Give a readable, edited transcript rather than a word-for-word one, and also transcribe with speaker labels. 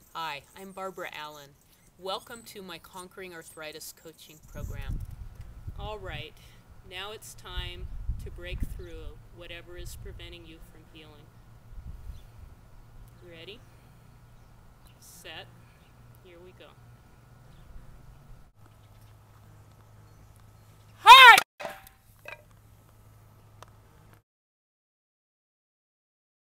Speaker 1: Hi, I'm Barbara Allan. Welcome to my Conquering Arthritis coaching program. All right, now it's time to break through whatever is preventing you from healing. You ready? Set. Here we go.